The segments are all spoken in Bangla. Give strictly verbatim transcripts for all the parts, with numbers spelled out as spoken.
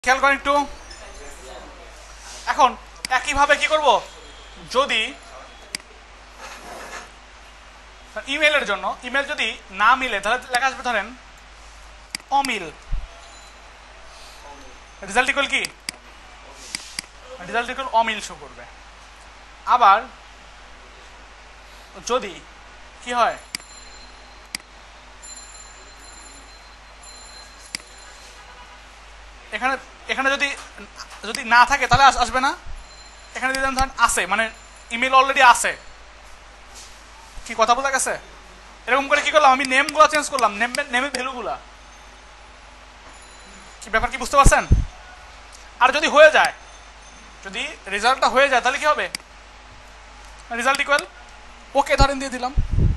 খেয়াল করেন একটু। এখন একইভাবে কি করব, যদি ইমেলের জন্য ইমেল যদি না মিলে তাহলে লেখা আসবে ধরেন অমিল। রেজাল্ট ইকুয়াল কি, রেজাল্ট ইকুয়াল অমিল শো করবে। আবার যদি কি হয়, এখানে এখানে যদি যদি না থাকে তাহলে আসবে না। এখানে যদি ধরেন আছে, মানে ইমেল অলরেডি আছে। কি কথা বোঝা গেছে? এরকম করে কি করলাম, আমি নেমগুলো চেঞ্জ করলাম, নেম নেমের ভ্যালুগুলা। কি ব্যাপার, কি বুঝতে পারছেন? আর যদি হয়ে যায়, যদি রেজাল্টটা হয়ে যায় তাহলে কি হবে, রেজাল্ট ইকুয়াল ওকে ধরেন দিয়ে দিলাম।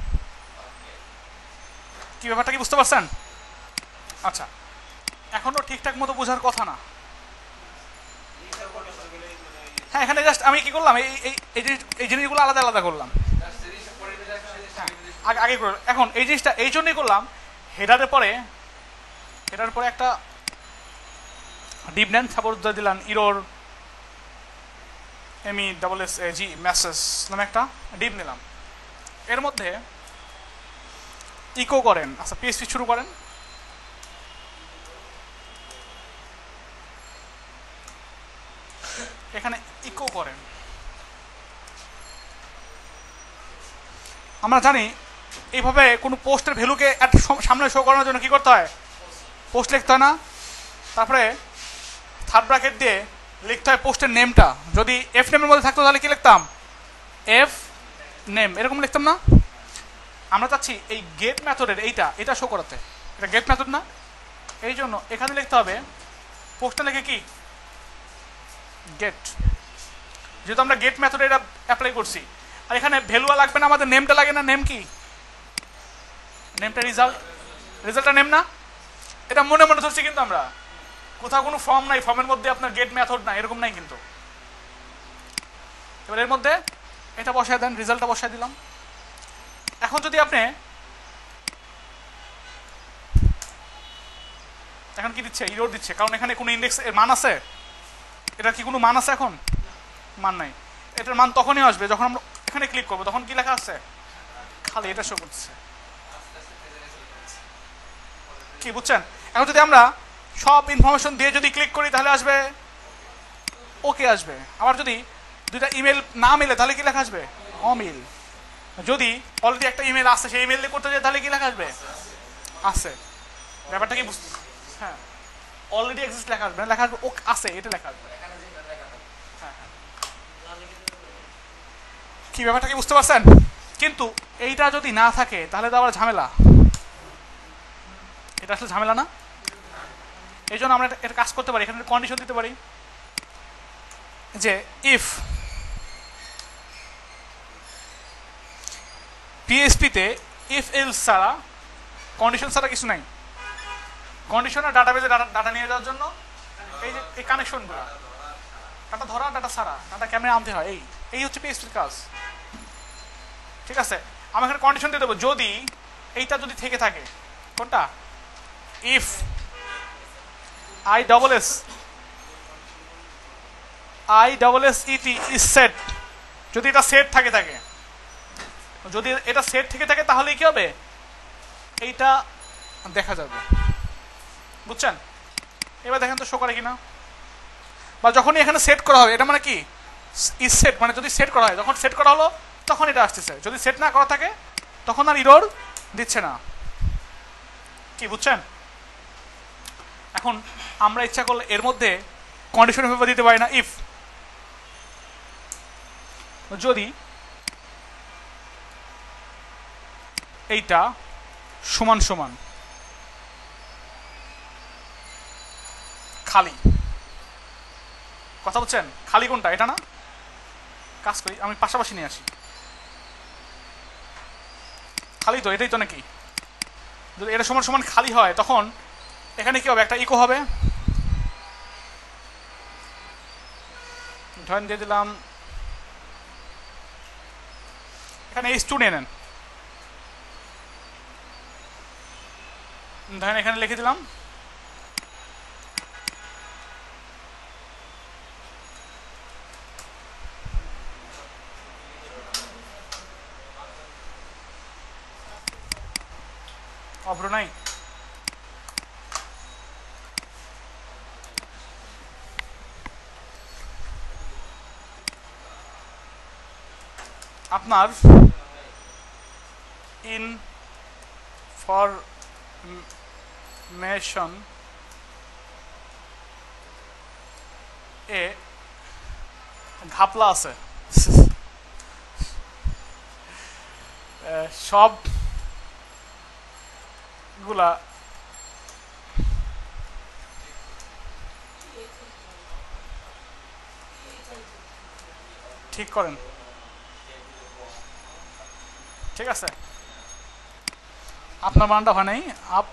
কি ব্যাপারটা কি বুঝতে পারছেন? আচ্ছা, এখনো ঠিকঠাক মতো বোঝার কথা না। হ্যাঁ, এখানে জাস্ট আমি কি করলাম, এই এই জিনিসগুলো আলাদা আলাদা করলাম আগে আগে করে। এখন এই জিনিসটা এই জন্যই করলাম, হেডারের পরে হেডারের পরে একটা ডিপ নেন, সাপোজ দিলাম error ME double S A G message নামে একটা ডিপ নিলাম। এর মধ্যে ইকো করেন, আচ্ছা পিএসপি শুরু করেন। এখানে ইকো করেন। আমরা জানি এইভাবে কোনো পোস্টের ভ্যালুকে সামনে শো করানোর জন্য কি করতে হয়, পোস্ট লিখতে হয় না। তারপরে থার্ড ব্র্যাকেট দিয়ে লিখতে হয় পোস্টের নেমটা। যদি এফ নেমের মধ্যে থাকতো তাহলে কি লিখতাম, এফ নেম, এরকম লিখতাম না। আমরা চাচ্ছি এই গেট মেথডের এইটা এটা শো করাতে, এটা গেট মেথড না, এই জন্য এখানে লিখতে হবে পোস্টটা লিখে কি গেট, যেহেতু আমরা গেট মেথডে এটা অ্যাপ্লাই করছি। আর এখানে ভ্যালু লাগবে না, আমাদের নেমটা লাগে না। নেম কি, নেমটা রেজাল্ট, রেজাল্টটা নেম না। এটা মনে মনে ধরছি, কিন্তু আমরা কোথাও কোনো ফর্ম নাই, ফর্মের মধ্যে আপনার গেট মেথড নাই, এরকম নাই কিন্তু। এবার এর মধ্যে এটা বসায় দেন, রেজাল্টটা বসায় দিলাম। এখন যদি আপনি এখন কি দিচ্ছে, ইরোর দিচ্ছে, কারণ এখানে কোনো ইন্ডেক্স এর মান আছে, এটা কি কোনো মান আছে, এখন মান নাই। এটার মান তখনই আসবে যখন আমরা এখানে ক্লিক করবো, তখন কি লেখা আছে, খালি এটা শো করছে। কি বুঝছেন? এখন যদি আমরা সব ইনফরমেশন দিয়ে যদি ক্লিক করি তাহলে আসবে ওকে আসবে। আবার যদি দুইটা ইমেল না মিলে তাহলে কি লেখা আসবে, অমিল। যদি অলরেডি একটা ইমেল আসছে, সেই ইমেল দিয়ে করতে যায় তাহলে কি লেখা আসবে, আছে। ব্যাপারটা কি বুঝতে, হ্যাঁ অলরেডি এক্সিস্ট লেখা আসবে, লেখা আসবে ওক আছে, এটা লেখা আসবে। কি ব্যাপারটা কি বুঝতে পারছেন? কিন্তু এইটা যদি না থাকে তাহলে তো আবার ঝামেলা, এটা আসলে ঝামেলা না। এই জন্য আমরা এটা কাজ করতে পারি, এখানে কন্ডিশন দিতে পারি যে ইফ পিএসপিতে ইফ এলস ছাড়া, কন্ডিশন ছাড়া কিছু নাই। কন্ডিশন আর ডাটাবেজে ডাটা নিয়ে যাওয়ার জন্য এই যে এই কানেকশনগুলো, ডাটা ধরা, ডাটা ছাড়া, ডাটা কেমনে আনতে হয়, এই এই হচ্ছে পিএসপির কাজ। ঠিক আছে, আমি এখানে কন্ডিশন দিয়ে দেবো, যদি এইটা যদি থেকে থাকে, কোনটা, if I double S I double S E T is set, যদি এটা সেট থাকে থাকে যদি এটা সেট থেকে থাকে তাহলে কি হবে, এইটা দেখা যাবে। বুঝছেন? এবার দেখেন তো শো করে কিনা। বা যখনই এখানে সেট করা হবে, এটা মানে কি ইজ সেট, মানে যদি সেট করা হয়, যখন সেট করা হলো তখন এটা আসতেছে। যদি সেট না করা থাকে তখন আর ইরর দিচ্ছে না। কি বুঝছেন? এখন আমরা ইচ্ছা করলে এর মধ্যে কন্ডিশন ভাবে দিতে পারি না, ইফ যদি এইটা সমান সমান খালি, কথা বলছেন, খালি কোনটা, এটা না। কাজ করি, আমি পাশাপাশি নিয়ে আসি, খালি তো, এটাই তো নাকি। যদি এটা সমান সমান খালি হয় তখন এখানে কি হবে, একটা ইকো হবে। ধরেন দিয়ে দিলাম এখানে এই স্টুডেন্ট নেন, ধরেন এখানে লিখে দিলাম অভ্র নাই। আপনার ইনফরমেশন এ ঘাপলা আছে, সবগুলা ঠিক করেন। ঠিক আছে, আপনার বানানটা হয় নাই। আপ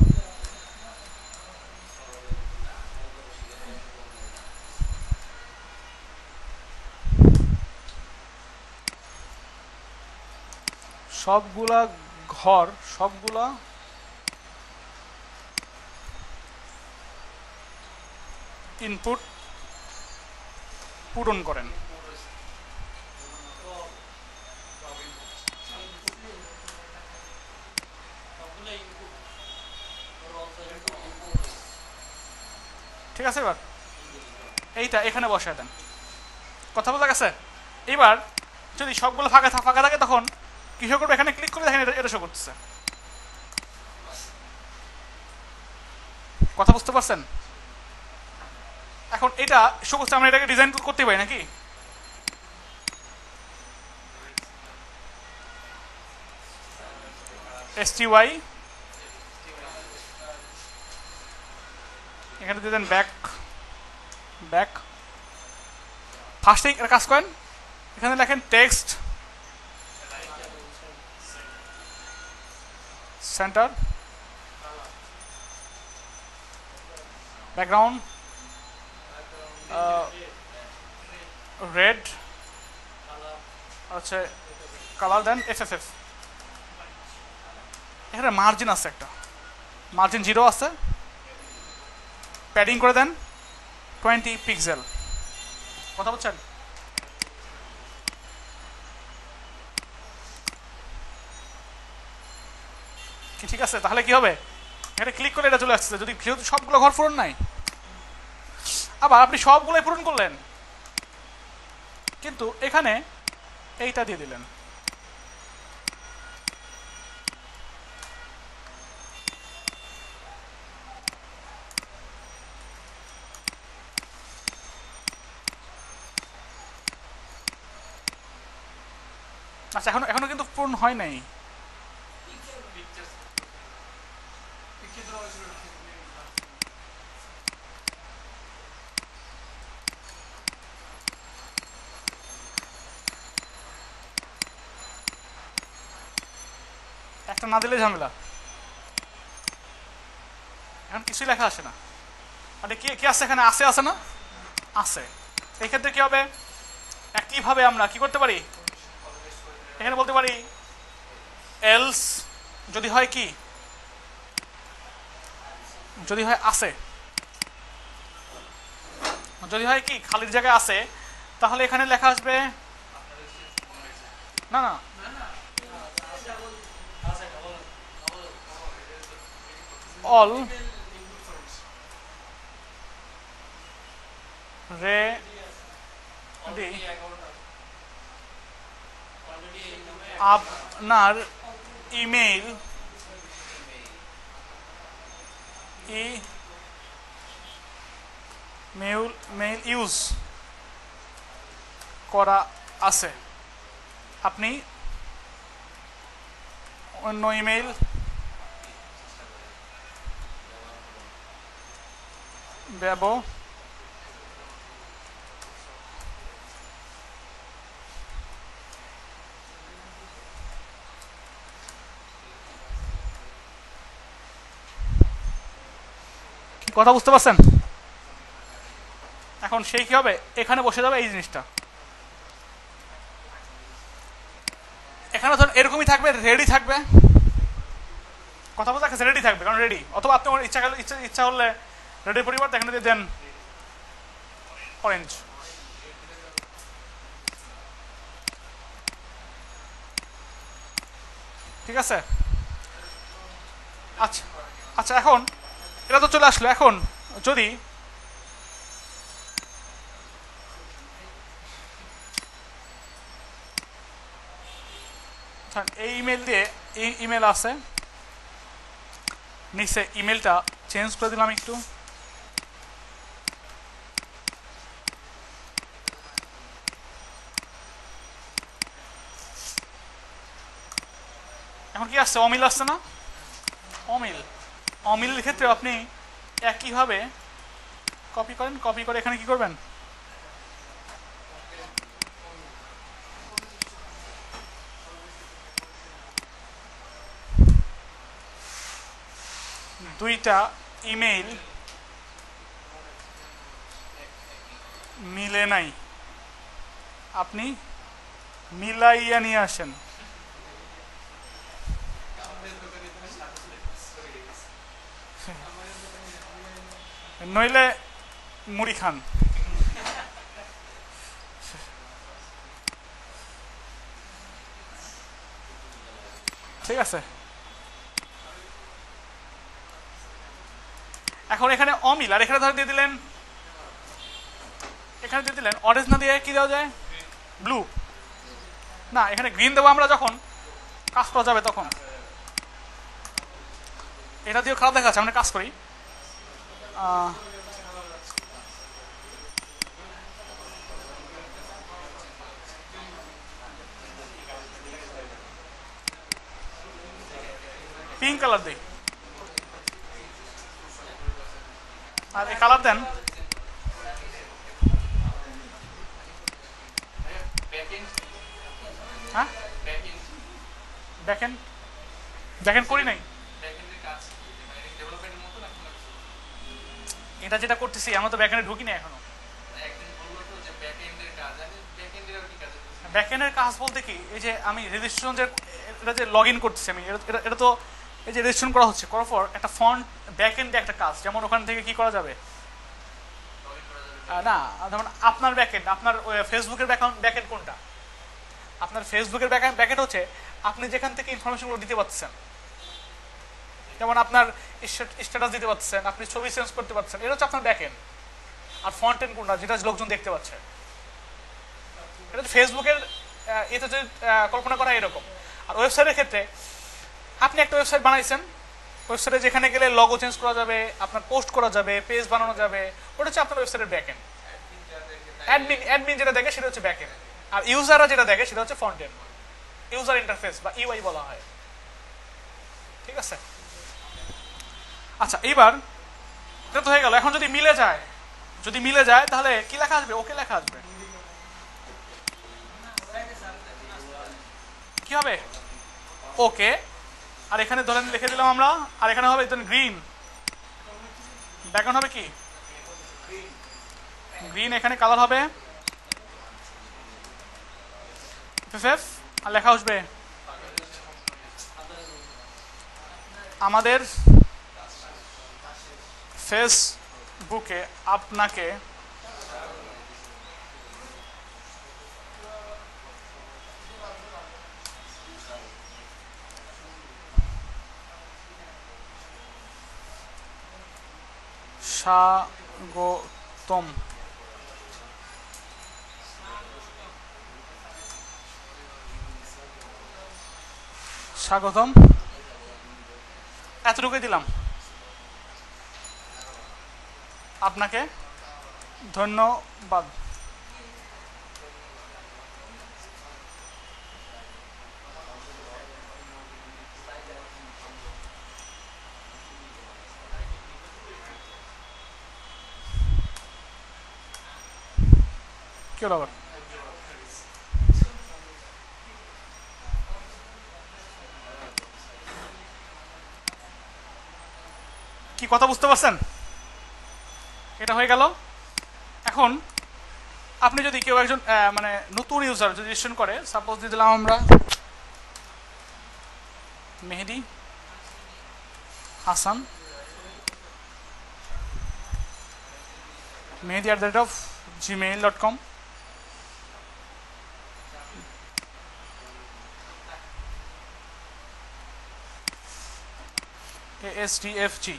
সবগুলা ঘর সবগুলা ইনপুট পূরণ করেন। ঠিক আছে, এবার এইটা এখানে বসায় দেন। কথা বলতে গেছে? এবার যদি সবগুলো ফাঁকা ফাঁকা থাকে তখন কি শো করবে? এখানে ক্লিক করে দেখেন এটা শো করতেছে। কথা বুঝতে পারছেন? এখন এটা শো করছে, আমরা এটাকে ডিজাইন করতে পারি নাকি? এস টি ওয়াই এখানে দিয়ে দেন ব্যাক ব্যাক ফার্স্টে কাজ করেন, এখানে লেখেন টেক্সট সেন্টার, ব্যাকগ্রাউন্ড রেড, হচ্ছে colour, then F F F. এখানে মার্জিন আছে, একটা মার্জিন জিরো আছে, প্যাডিং করে দেন টোয়েন্টি পিক্সেল। কথা বলছেন? কি ঠিক আছে? তাহলে কি হবে? এখানে ক্লিক করলে এটা চলে আসছে, যদি যেহেতু সবগুলো ঘর পূরণ নাই। আবার আপনি সবগুলোই পূরণ করলেন কিন্তু এখানে এইটা দিয়ে দিলেন। আচ্ছা, এখনো এখনো কিন্তু পূরণ হয় নাই। একটা না দিলে ঝামেলা। এখন কিছুই লেখা আসে না। মানে কি কি আছে এখানে? আছে আছে না? আছে। এই ক্ষেত্রে কি হবে? একইভাবে আমরা কি করতে পারি? এখানে বলতে পারি এলস, যদি হয় কি, যদি হয় আছে, যদি হয় কি খালির জায়গায় আছে, তাহলে এখানে লেখা আসবে না না অল রে ডি আপনার ইমেইল ই মেইল মেইল ইউজ করা আছে, আপনি অন্য ইমেইল ব্যবহার কথা বুঝতে পারছেন? এখন সেই কি হবে? এখানে বসে যাবে এই জিনিসটা। এখানে ধরুন এরকমই থাকবে, রেডি থাকবে। কথা বলতে গেছে রেডি থাকবে, কারণ রেডি। অথবা আপনি ইচ্ছা ইচ্ছা ইচ্ছা হলে রেডির পরিবর্তে এখানে দিয়ে দেন অরেঞ্জ। ঠিক আছে? আচ্ছা আচ্ছা এখন এটা তো চলে আসলো। এখন যদি এই ইমেল দিয়ে এই ইমেল আছে, নিচে ইমেলটা চেঞ্জ করে দিলাম একটু। এখন কি আসছে? অমিল আসছে না? অমিল অমিলের ক্ষেত্রে আপনি একইভাবে কপি করেন, কপি করে এখানে কি করবেন, দুইটা ইমেইল মিলে নাই, আপনি মিলাইয়া নিয়ে আসেন। নইলে মুড়ি খান। ঠিক আছে, এখন এখানে অমিল, আর এখানে ধরে দিয়ে দিলেন, এখানে দিয়ে দিলেন অরেঞ্জ না দিয়ে কি দেওয়া যায়, ব্লু না, এখানে গ্রিন দেবো আমরা যখন কাজ করা যাবে তখন। এটা দিয়েও খারাপ দেখা যাচ্ছে, আমরা কাজ করি। পিঙ্ক কালার দিই, আর এই কালার দেন। হ্যাঁ দেখেন দেখেন করি নাই, এটা যেটা করতেছি আমরা তো ব্যাকএন্ডে ঢুকি না এখনো। ব্যাকএন্ডের কাজ বলতে কি, এই যে আমি রেজিস্ট্রেশন যে এটা যে লগ ইন করতেছি আমি, এটা তো এই যে রেজিস্ট্রেশন করা হচ্ছে, করার পর একটা ফন্ট ব্যাকএন্ডে একটা কাজ, যেমন ওখান থেকে কি করা যাবে না, যেমন আপনার ব্যাকএন্ড, আপনার ফেসবুকের ব্যাকএন্ড কোনটা, আপনার ফেসবুকের ব্যাকএন্ড হচ্ছে আপনি যেখান থেকে ইনফরমেশনগুলো দিতে পারছেন, যেমন আপনার স্ট্যাটাস দিতে পারছেন, আপনি ছবি চেঞ্জ করতে পারছেন, এটা হচ্ছে আপনার ব্যাকএন্ড। আর ফ্রন্ট এন্ড কোনটা, যেটা লোকজন দেখতে পাচ্ছে, এটা ফেসবুকের এটা যে কল্পনা করা এরকম। আর ওয়েবসাইটের ক্ষেত্রে আপনি একটা ওয়েবসাইট বানাইছেন, ওয়েবসাইটে যেখানে গেলে লগো চেঞ্জ করা যাবে, আপনার পোস্ট করা যাবে, পেজ বানানো যাবে, ওটা হচ্ছে আপনার ওয়েবসাইটের ব্যাকএন্ড। অ্যাডমিন অ্যাডমিন যেটা দেখে সেটা হচ্ছে ব্যাকএন্ড, আর ইউজাররা যেটা দেখে সেটা হচ্ছে ফ্রন্ট এন্ড, ইউজার ইন্টারফেস বা ইউআই বলা হয়। ঠিক আছে, আচ্ছা এইবার এটা তো হয়ে গেল। এখন যদি মিলে যায়, যদি মিলে যায় তাহলে কি লেখা আসবে, ওকে লেখা আসবে। কি হবে, ওকে। আর এখানে ধরেন লিখে দিলাম আমরা, আর এখানে হবে গ্রিন, ব্যাকগ্রাউন্ড হবে কি গ্রিন, এখানে কালার হবে এফএফ, আর লেখা আসবে আমাদের ফেসবুকে আপনাকে স্বাগতম। স্বাগতম এতটুকুই দিলাম, আপনাকে ধন্যবাদ। কি হলো আবার, কি কথা বুঝতে পারছেন? এটা হয়ে গেল। এখন আপনি যদি কেউ একজন মানে নতুন ইউজার যদি রেজিস্ট্রেশন করে, সাপোজ দিয়ে দিলাম আমরা Mehedi Hasan, Mehedi at the rate of Gmail dot com. S D F G.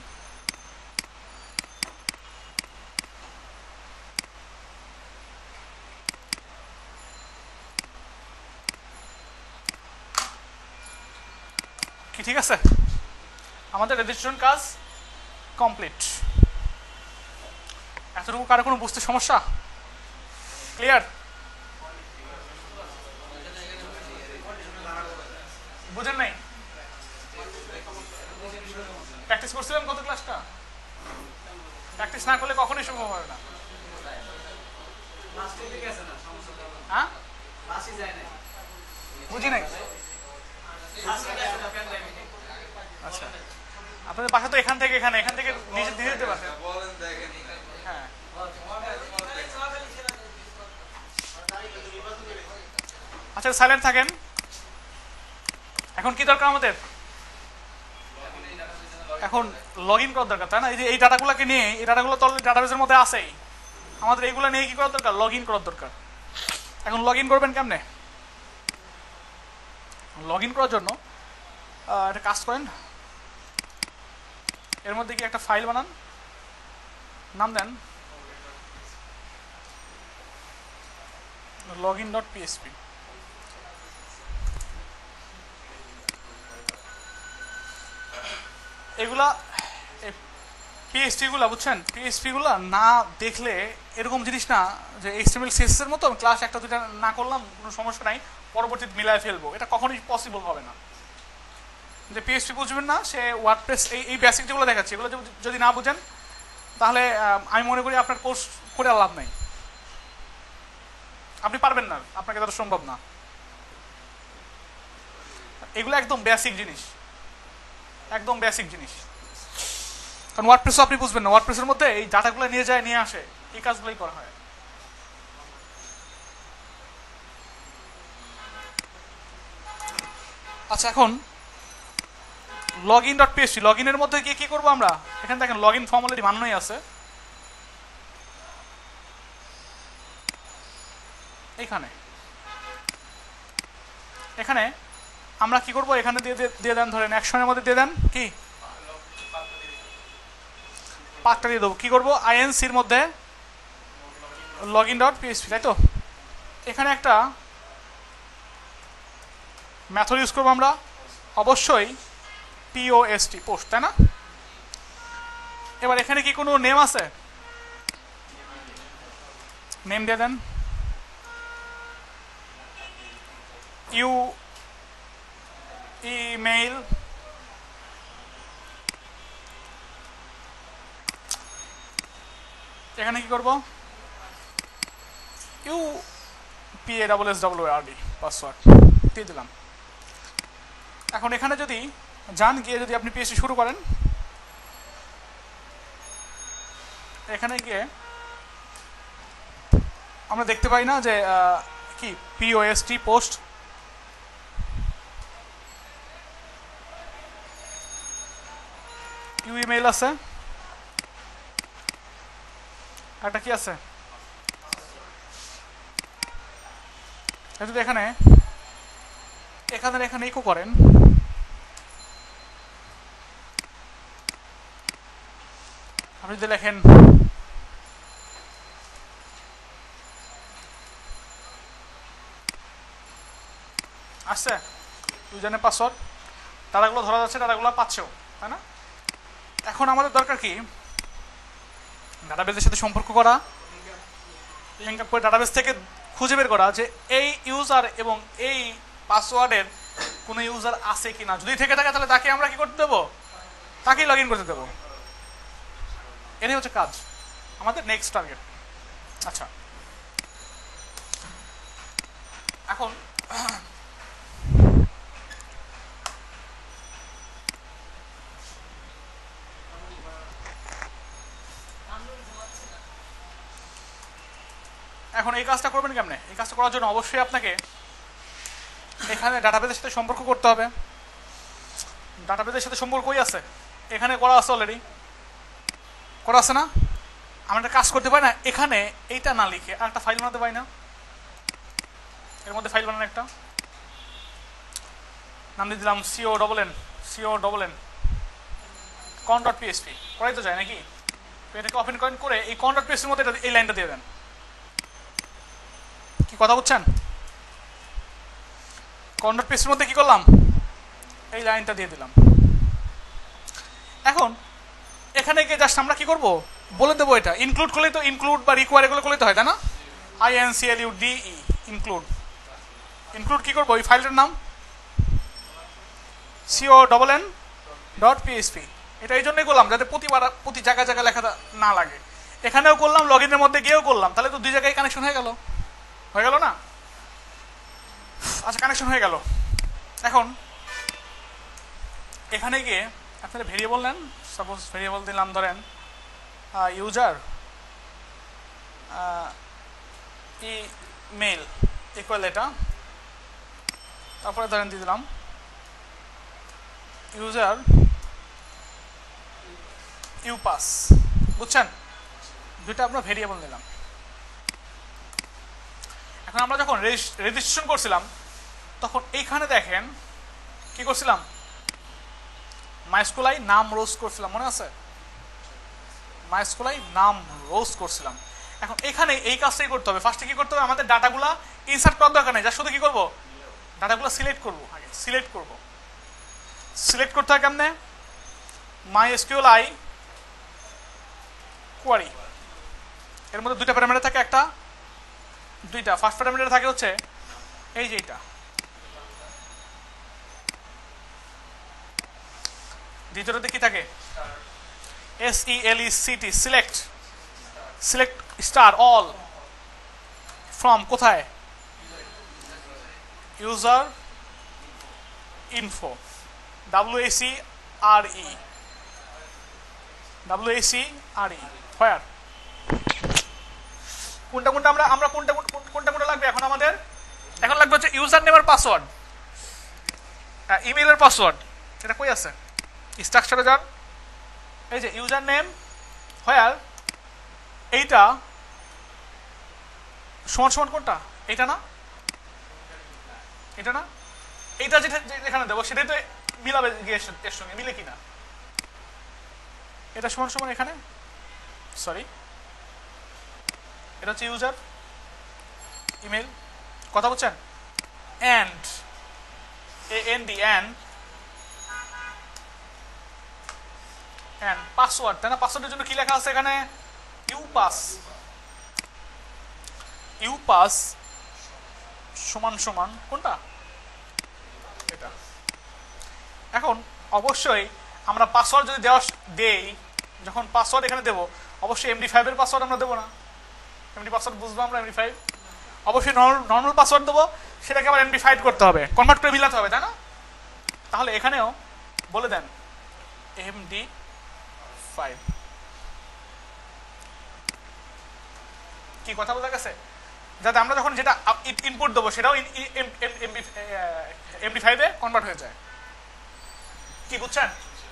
কি ঠিক আছে? আমাদের রেজিস্ট্রেশন কাজ কমপ্লিট। এতটুকু কারো কোনো বুঝতে সমস্যা? ক্লিয়ার? বুঝেন নাই? প্র্যাকটিস করছিলেন কত ক্লাসটা? প্র্যাকটিস না করলে কখনোই সম্ভব হবে না। হ্যাঁ, বুঝি নাই। আচ্ছা, আপনাদের বাসা তো এখান থেকে এখানে, এখান থেকে নিজে দিয়ে দিতে পারছেন। হ্যাঁ, আচ্ছা সাইলেন্ট থাকেন। এখন কি দরকার আমাদের? এখন লগ ইন করার দরকার, তাই না? এই যে এই ডাটাগুলোকে নিয়ে, এই ডাটাগুলো তো ডাটাবেসের মধ্যে আছেই, আমাদের এইগুলো নিয়ে কি করার দরকার? লগ ইন করার দরকার। এখন লগ ইন করবেন কেমনে? লগ ইন করার জন্য একটা কাজ করেন, এর মধ্যে কি একটা ফাইল বানান, নাম দেন লগ ইন ডট পিএসপি। এগুলা পিএইচপি গুলা বুঝছেন, পিএইচপি গুলা না দেখলে এরকম জিনিস না যে এইচটিএমএল সিএসএস এর মতো ক্লাস একটা দুটা না করলাম কোনো সমস্যা নাই, পরবর্তীতে মিলায় ফেলবো, এটা কখনোই পসিবল হবে না। যে পিএইচপি বুঝবেন না, সে ওয়ার্ডপ্রেস এই এই বেসিক যেগুলো দেখাচ্ছে এগুলো যদি না বুঝেন তাহলে আমি মনে করি আপনার কোর্স করে লাভ নাই, আপনি পারবেন না, আপনাকে তারা সম্ভব না। এগুলো একদম বেসিক জিনিস, একদম বেসিক জিনিস। কারণ ওয়ার্ডপ্রেসও আপনি বুঝবেন না, ওয়ার্ডপ্রেসের মধ্যে এই ডাটাগুলো নিয়ে যায় নিয়ে আসে, এই কাজগুলোই করা হয়। আচ্ছা, এখন log in dot PHP, log ইনের মধ্যে গিয়ে কি করবো আমরা? এখানে দেখেন লগ ইন ফর্ম অলরেডি বানানোই আছে। এইখানে এখানে আমরা কি করব? এখানে দিয়ে দিয়ে দেন, ধরেন অ্যাকশনের মধ্যে দিয়ে দেন কি পাকটা দিয়ে দেবো। কি করবো? আইএনসির মধ্যে লগ ইন ডট পিএসপি, তাই তো? এখানে একটা মেথড ইউজ করবো আমরা, অবশ্যই পিওএসটি, পোস্ট, তাই না? এবার এখানে কি কোনো নেম আছে? নেম দিয়ে দেন ইউ ইমেইল, এখানে কি করবো? U P A double S double R D password দিয়ে দিলাম। এখন এখানে যদি যান, গিয়ে যদি আপনি পিএসসি শুরু করেন, এখানে গিয়ে আমরা দেখতে পাই না যে কি পিওএসটি পোস্ট, ইউ ইমেইল আছে, একটা কি আছে যদি এখানে এখানে এখানে ইকো করেন, আপনি যদি লেখেন আসছে ইউজারনেম পাসওয়ার্ড, ডাটাগুলো ধরা যাচ্ছে, ডাটাগুলো পাচ্ছেও, তাই না? এখন আমাদের দরকার কি? ডাটাবেসের সাথে সম্পর্ক করা, লিঙ্ক আপ করে ডাটাবেস থেকে খুঁজে বের করা যে এই ইউজার এবং এই পাসওয়ার্ডের কোনো ইউজার আছে কি না। যদি থেকে থাকে তাহলে তাকে আমরা কি করতে দেবো? তাকেই লগ ইন করতে দেবো। এটাই হচ্ছে কাজ, আমাদের নেক্সট টার্গেট। আচ্ছা, এখন এখন এই কাজটা করবেন কেমনে? এই কাজটা করার জন্য অবশ্যই আপনাকে এখানে ডাটাবেসের সাথে সম্পর্ক করতে হবে। ডাটাবেসের সাথে সম্পর্ক কই আছে? এখানে করা আছে, অলরেডি করা আছে না? আমরা একটা কাজ করতে পারি না, এখানে এইটা না লিখে আর একটা ফাইল বানাতে পারি না? এর মধ্যে ফাইল বানানো, একটা নাম দিয়ে দিলাম C O double N, C O double N. Con dot PHP করাই তো যায় নাকি? এটাকে ওপেন করেন করে এই কন ডট পিএসপির মধ্যে এটা এই লাইনটা দিয়ে দেন। কি কথা বুঝছেন? কন ডট পিএসপির মধ্যে কি করলাম? এই লাইনটা দিয়ে দিলাম। এখন এখানে গিয়ে জাস্ট আমরা কি করব বলে দেবো, এটা ইনক্লুড করলেই তো, ইনক্লুড বা রিকোয়ার এগুলো করলেই তো হয়, তাই না? I N C L U D E include. Include কি করবো? এই ফাইলটার নাম C O double N dot PHP. এটা এই জন্যই করলাম যাতে প্রতিবার প্রতি জায়গায় জায়গায় লেখা না লাগে। এখানেও করলাম, লগ ইনের মধ্যে গিয়েও করলাম, তাহলে তো দুই জায়গায় কানেকশন হয়ে গেল, হয়ে গেল না? আচ্ছা, কানেকশন হয়ে গেল। এখন এখানে গিয়ে আপনারা ভেরিয়েবল নেন। সাপোজ ভেরিয়েবল দিলাম ধরেন ইউজার ইমেইল ইকুয়াল এটা, তারপরে ধরেন দিয়ে দিলাম ইউজার ইউপাস। বুঝছেন? দুইটা আমরা ভেরিয়েবল নিলাম। এখন আমরা যখন রেজিস্ট্রেশন করছিলাম তখন এইখানে দেখেন কি করছিলাম, মাইস্কুলাই নাম রোজ করছিলাম, মনে আছে? মাইস্কুলাই নাম রোজ করছিলাম। এখন এখানে এই কাজটাই করতে হবে। ফার্স্টে কি করতে হবে, আমাদের ডাটাগুলা ইনসার্ট করার দরকার নেই, যা শুধু কি করবো, ডাটাগুলো সিলেক্ট করবো। আগে সিলেক্ট করব। সিলেক্ট করতে হয় কেমনে? মাইএসকিউএল কোয়ারি, এর মধ্যে দুইটা প্যারামিটার থাকে, একটা দুইটা। ফার্স্ট প্যারামিটার থাকে হচ্ছে এই যে এটা, দ্বিতীয়টাতে কি থাকে? S E L E C T, select. Select star all from কোথায়? User info, W A C R E, W A C R E where. কোনটা কোনটা আমরা আমরা কোনটা কোনটা কোনটা লাগবে এখন আমাদের? এখন লাগবে হচ্ছে ইউজার নেম আর পাসওয়ার্ড, ইমেইলের পাসওয়ার্ড। এটা কই আছে? স্ট্রাকচারে যান, এই যে ইউজার নেম হোয়ার, এইটা সমান সমান কোনটা? এইটা না, এটা না, এইটা যেটা যেখানে দেবো সেটাই তো মিলাবে গিয়ে এর সঙ্গে, মিলে কিনা? এটা সমান সমান এখানে, সরি এটা হচ্ছে ইউজার ইমেল, কথা বলছেন? And A N D and and password, তাই না? পাসওয়ার্ডের জন্য কি লেখা আছে এখানে? ইউপাস। ইউপাস সমান সমান কোনটা? এটা। এখন অবশ্যই আমরা পাসওয়ার্ড যদি দেওয়া দেই, যখন পাসওয়ার্ড এখানে দেবো অবশ্যই এমডি ফাইভ এর পাসওয়ার্ড আমরা দেবো না। এমডি পাসওয়ার্ড বুঝবো আমরা, এমডি ফাইভ। অবশ্যই নর্মাল পাসওয়ার্ড দেবো, সেটাকে আবার এমডি ফাইভ করতে হবে, কনভার্ট করে মিলাতে হবে, তাই না? তাহলে এখানেও বলে দেন এমডি ফাইভ। কি কথা বোঝা গেছে? যাতে আমরা যখন যেটা ইনপুট দেবো সেটাও এমডি ফাইভ এ কনভার্ট হয়ে যায়। কি বুঝছেন?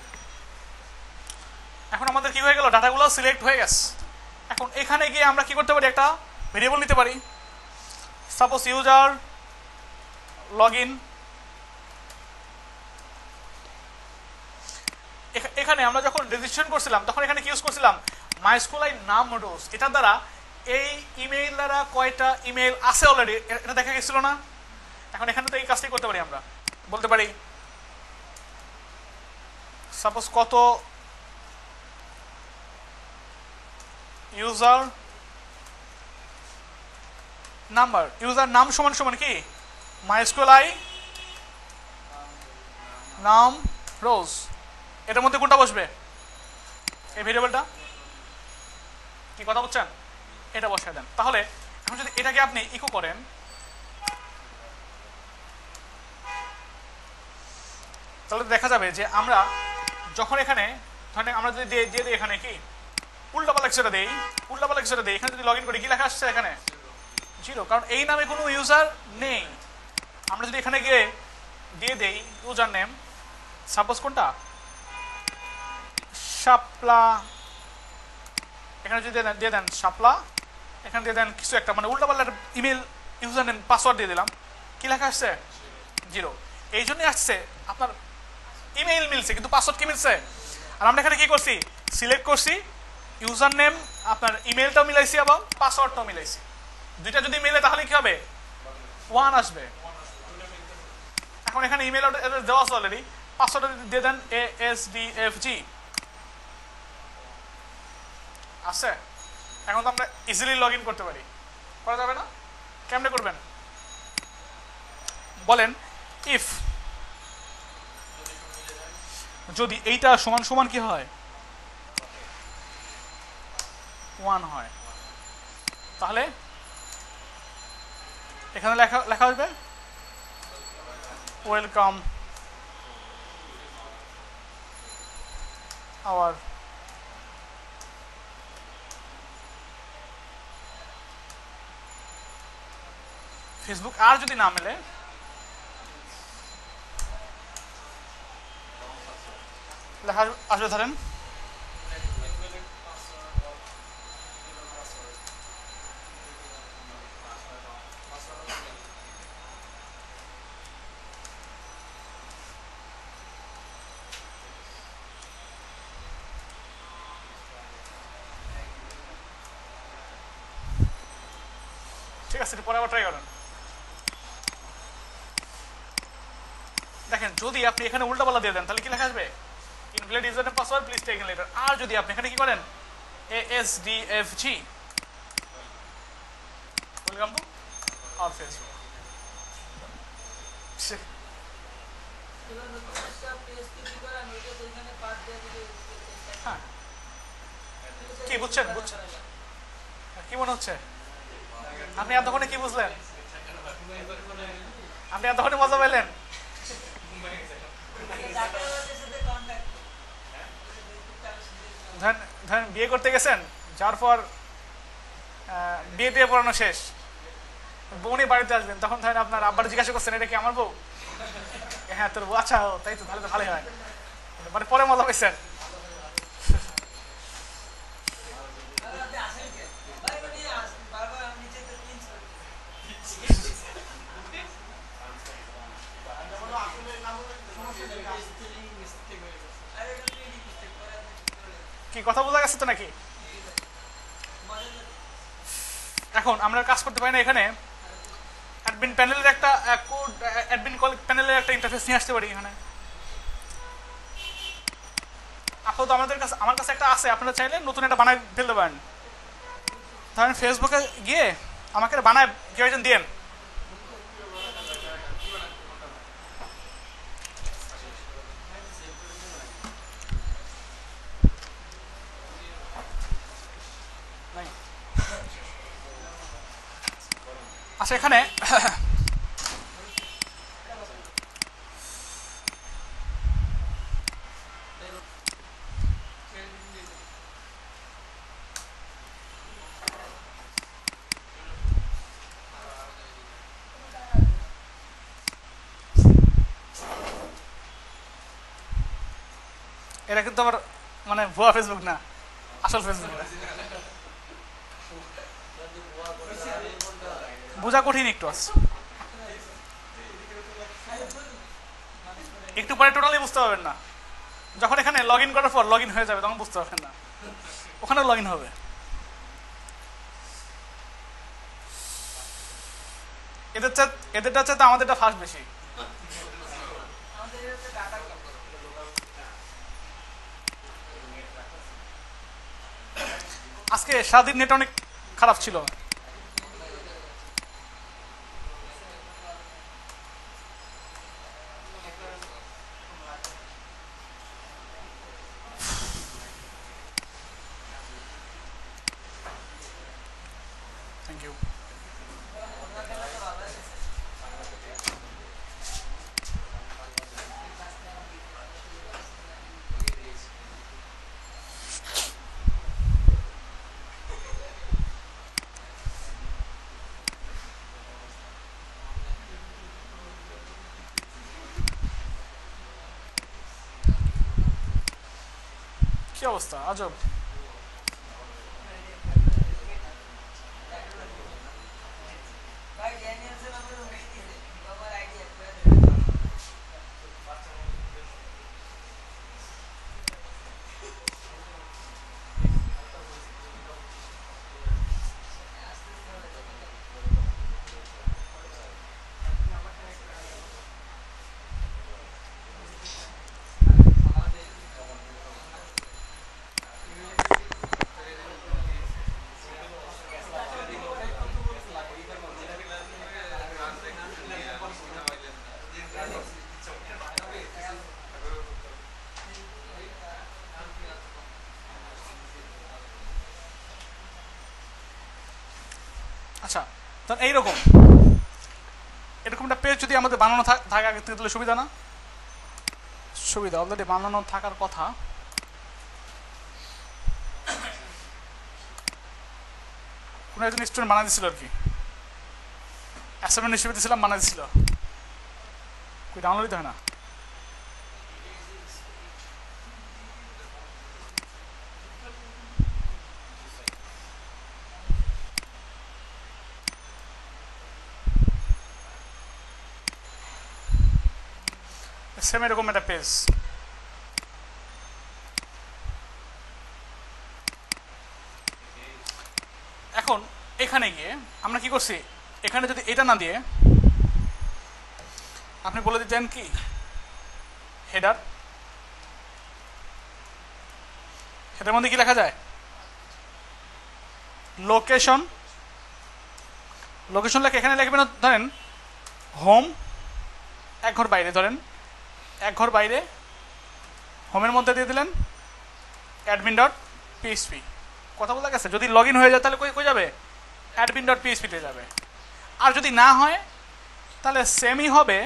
এখন আমাদের কি হয়ে গেল, ডাটাগুলো সিলেক্ট হয়ে গেছে। এখন এখানে গিয়ে আমরা কি করতে পারি, একটা ভেরিয়েবল নিতে পারি। সাপোজ ইউজার লগ ইন, এখানে আমরা যখন রেজিস্ট্রেশন করছিলাম তখন এখানে কি ইউজ করছিলাম, মাইস্কুলাই নাম রোজ। এটার দ্বারা এই ইমেইল দ্বারা কয়টা ইমেইল আছে অলরেডি এটা দেখা গেছিল না? এখন এখানে তো এই কাজটাই করতে পারি, আমরা বলতে পারি সাপোজ কত ইউজার নাম্বার, ইউজার নাম সমান সমান কি মাইস্কুলাই নাম রোজ। এটার মধ্যে কোনটা বসবে? এই ভেরিয়েবলটা। কি কথা বলছেন? এটা বসায় দেন। তাহলে এখন যদি এটাকে আপনি ইকো করেন, তাহলে দেখা যাবে যে আমরা যখন এখানে ধরেন আমরা যদি দিয়ে দিই এখানে কি উল্টাপাল্টা কিছুটা দেই, উল্টাপাল্টা কিছুটা দেই, এখানে যদি লগ ইন করি কি লেখা আসছে এখানে? জিরো, কারণ এই নামে কোনো ইউজার নেই। আমরা যদি এখানে গিয়ে দিয়ে দেই ইউজার নেম, সাপোজ কোনটা শাপলা, এখানে যদি দিয়ে দেন শাপলা, এখানে দিয়ে দেন কিছু একটা মানে উল্টাপাল্টা ইমেল ইউজার নেম পাসওয়ার্ড দিয়ে দিলাম, কি লেখা আসছে? জিরো। এই জন্যই আসছে আপনার ইমেইল মিলছে কিন্তু পাসওয়ার্ড কি মিলছে? আর আমরা এখানে কি করছি, সিলেক্ট করছি ইউজার নেম, আপনার ইমেলটাও মিলাইছি এবং পাসওয়ার্ডটাও মিলাইছি। দুইটা যদি মিলে তাহলে কি হবে, ওয়ান আসবে। এখন এখানে ইমেল অ্যাড্রেস দেওয়া আছে অলরেডি, পাসওয়ার্ড দিয়ে দেন A S D F G আছে। এখন তো আমরা ইজিলি লগ ইন করতে পারি, করা যাবে না? কেমনে করবেন বলেন? ইফ যদি এইটা সমান সমান কি হয়, ওয়ান হয়, তাহলে এখানে লেখা লেখা আসবে ওয়েলকাম আওয়ার ফেসবুক। আর যদি না মেলে লেখা আসবে ধরেন ঠিক আছে, পরে আবার ট্রাই করেন। দেখেন যদি আপনি এখানে উল্টাপাল্টা দিয়ে দেন তাহলে কি লেখা আসবে, invalid user name password please take letter. আর যদি আপনি এখানে কি করেন A S D F G welcome to our Facebook. হ্যাঁ কি বুঝছেন, বুঝছেন কি মনে হচ্ছে? আপনি এতক্ষণে কি বুঝলেন? আপনি এতক্ষণে মজা পেলেন? ধরেন ধরেন বিয়ে করতে গেছেন, যার পর বিয়ে দিয়ে পড়ানো শেষ, বউনি বাড়িতে আসবেন, তখন ধরেন আপনার আব্বার জিজ্ঞাসা করছেন এটা কি আমার বউ? হ্যাঁ তোর বউ। আচ্ছা তাই তো, তাহলে তো ভালোই হয়, মানে পরে মজা পেয়েছেন। কি কথা বোঝা গেছে তো নাকি? এখন আমরা কাজ করতে পারি না, এখানে অ্যাডমিন প্যানেলের একটা কোড, অ্যাডমিন প্যানেলের একটা ইন্টারফেস নিয়ে আসতে পারি। এখানে আপাতত আমাদের কাছে, আমার কাছে একটা আছে, আপনারা চাইলে নতুন একটা বানায় ফেলতে পারেন। ধরেন ফেসবুকে গিয়ে আমাকে বানায় কেউ একজন দিয়েন, আচ্ছা এখানে এটা কিন্তু আমার মানে ভুয়া ফেসবুক না, আসল ফেসবুক। বোঝা কঠিন একটু আছে, একটু পরে টোটালি বুঝতে পারবেন না। যখন এখানে লগ ইন করার পর লগ ইন হয়ে যাবে তখন বুঝতে পারবেন না, ওখানে লগ ইন হবে। এদের এদেরটা হচ্ছে আমাদেরটা ফাস্ট বেশি। আজকে সারাদিন নেট অনেক খারাপ ছিল। Thank you. কি অবস্থা আজব। আচ্ছা, তাহলে এইরকম এরকম একটা পেজ যদি আমাদের বানানো থাকে আগে থেকে, তাহলে সুবিধা না? সুবিধা, অলরেডি বানানো থাকার কথা। কোনো একজন স্টুডেন্ট বানা দিছিল আর কি, অ্যাসাইনমেন্ট হিসেবে দিয়েছিলাম, বানা দিছিল, কই ডাউনলোড দিতে হয় না। সেম এরকম একটা পেজ। এখন এখানে গিয়ে আমরা কি করছি, এখানে যদি এটা না দিয়ে আপনি বলে দিতেন কি হেডার, হেডার মধ্যে কি লেখা যায়, লোকেশন, লোকেশন লেখা এখানে লিখবেন ধরেন হোম, এক ঘর বাইরে, ধরেন এক ঘর বাইরে, হোমের মধ্যে দিয়ে দিলেন অ্যাডমিন ডট পিএইচপি। কথা বলা গেছে? যদি লগ ইন হয়ে যায় তাহলে কই কই যাবে, অ্যাডমিন ডট পিএইচপিতে যাবে। আর যদি না হয় তাহলে সেমই হবে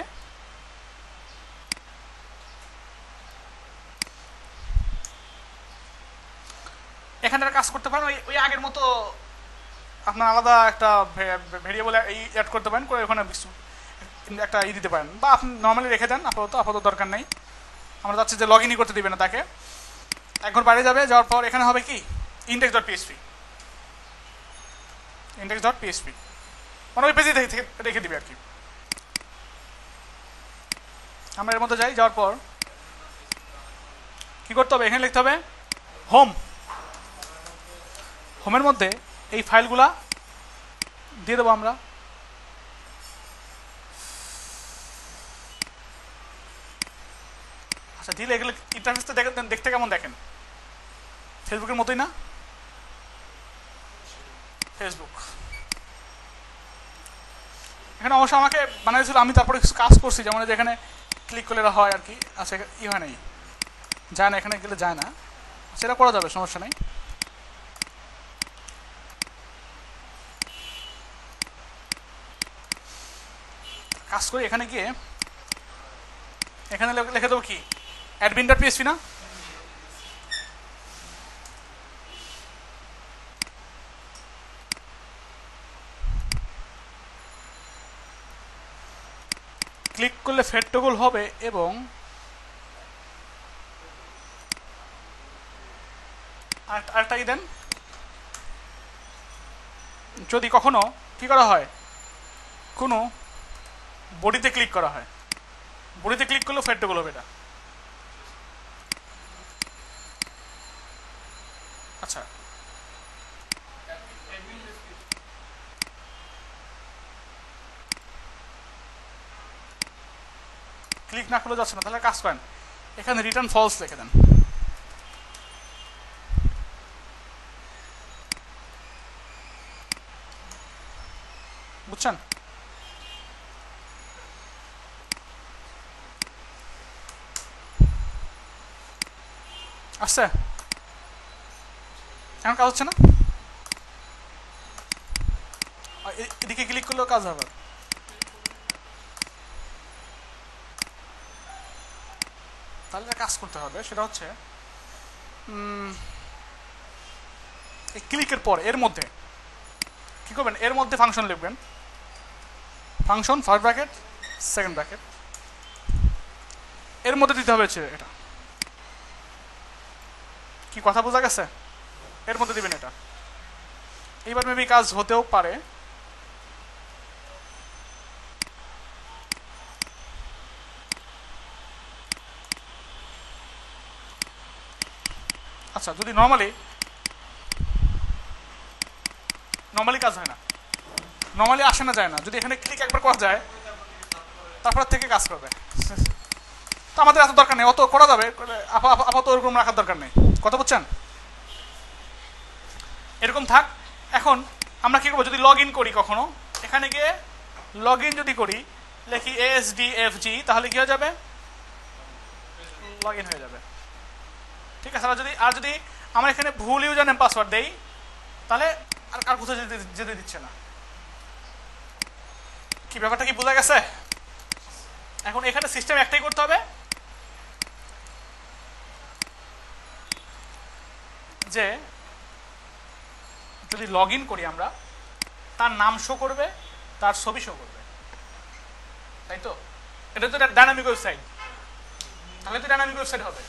এখানে কাজ করতে পারেন, ওই ওই আগের মতো আপনার আলাদা একটা ভেরিয়েবল এই অ্যাড করতে পারেন, করে ওখানে একটা ই দিতে পারেন, বা আপনি নর্মালি রেখে দেন, আপাতত আপাতত দরকার নেই। আমরা চাচ্ছি যে লগ ইনই করতে দিবে না তাকে। এক ঘর বাইরে যাবে, যাওয়ার পর এখানে হবে কি index dot PHP, index dot PHP মানে ওই পেজে রেখে দিবে আর কি। আমরা এর মধ্যে যাই, যাওয়ার পর কি করতে হবে, এখানে লিখতে হবে হোম, হোমের মধ্যে এই ফাইলগুলা দিয়ে দেবো আমরা। আচ্ছা, দিলে এগুলো ইন্টারফেসটা দেখেন, দেখতে কেমন দেখেন, ফেসবুকের মতোই না? ফেসবুক এখানে অবশ্য আমাকে বানাইছিল, আমি তারপরে কিছু কাজ করছি, যেমন এখানে ক্লিক করলে হয় আর কি। আচ্ছা, ই হয় নাই, যায় না, এখানে গেলে যায় না, সেটা করা যাবে, সমস্যা নেই। কাজ করি, এখানে গিয়ে এখানে লিখে দেবো কি অ্যাডমিন ডট পিএইচপি না, ক্লিক করলে ফেড টগল হবে, এবং আরেকটা ই দেন, যদি কখনো কি করা হয়, কোনো বডিতে ক্লিক করা হয়, বডিতে ক্লিক করলেও ফেড টগল হবে এটা। আচ্ছা, ক্লিক না করলে যাচ্ছে না, তাহলে কাজ করেন এখানে রিটার্ন ফলস লিখে দেন। বুঝছেন? আসছে, এখন কাজ হচ্ছে না, এদিকে ক্লিক করলেও কাজ হবে। তাহলে কাজ করতে হবে, সেটা হচ্ছে এই ক্লিকের পর এর মধ্যে কি করবেন, এর মধ্যে ফাংশন লিখবেন, function first bracket second bracket, এর মধ্যে দিতে হবে এটা। কি কথা বোঝা গেছে? এর মধ্যে দিবেন এটা। এইবার মেবি কাজ হতেও পারে। আচ্ছা, যদি নর্মালি নর্মালি কাজ হয় না, নর্মালি আসে না, যায় না, যদি এখানে ক্লিক একবার করা যায় তারপর থেকে কাজ করবে। তো আমাদের এত দরকার নেই, অত করা যাবে, আপাতত ওরকম রাখার দরকার নেই। কথা বুঝছেন? এরকম থাক। এখন আমরা কি করবো, যদি লগ ইন করি কখনো, এখানে গিয়ে লগ ইন যদি করি, লেখি এস ডি এফ জি, তাহলে কি হয়ে যাবে, লগ ইন হয়ে যাবে। ঠিক আছে? আর যদি আর যদি আমরা এখানে ভুল ইউজার নেম পাসওয়ার্ড দেই, তাহলে আর আর কোথাও যেতে যেতে দিচ্ছে না। কি ব্যাপারটা কি বোঝা গেছে? এখন এখানে সিস্টেম একটাই করতে হবে, যে যদি লগ ইন করি আমরা, তার নাম শো করবে, তার ছবি শো করবে, তাই তো? এটা তো ডাইনামিক ওয়েবসাইট, তাহলে তো ডাইনামিক ওয়েবসাইট হবে।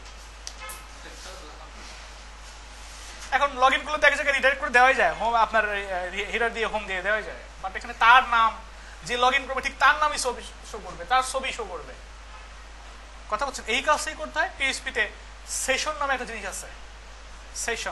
এখন লগ ইন করলে তো এক জায়গায় রিডাইরেক্ট করে দেওয়াই যায়, হোম আপনার হেডার দিয়ে হোম দিয়ে দেওয়াই যায়, বাট এখানে তার নাম, যে লগ ইন করবে ঠিক তার নামই ছবি শো করবে, তার ছবি শো করবে। কথা বলছেন? এই কাজটাই করতে হয়। পিএইচপিতে সেশন নামে একটা জিনিস আছে, সেশন।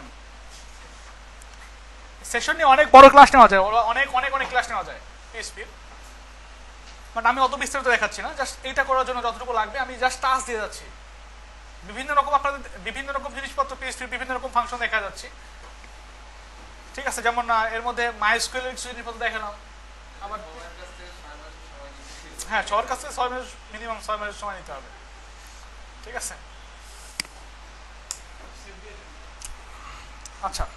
সেশন নিয়ে অনেক বড় ক্লাস নেওয়া যায়, অনেক অনেক অনেক ক্লাস নেওয়া যায় পিএইচপির, বাট আমি অত বিস্তারিত দেখাচ্ছি না। জাস্ট এইটা করার জন্য যতটুকু লাগবে আমি জাস্ট টাস্ক দিয়ে যাচ্ছি। বিভিন্ন রকম আপনাদের বিভিন্ন রকম জিনিসপত্র, পিএইচপির বিভিন্ন রকম ফাংশন দেখা যাচ্ছে, ঠিক আছে? যেমন এর মধ্যে মাইস্কুয়েল জিনিসপত্র দেখালাম, আবার হ্যাঁ সবার কাছে ছয় মাস মিনিমাম ছয় মাসের সময় নিতে হবে, ঠিক আছে? আচ্ছা,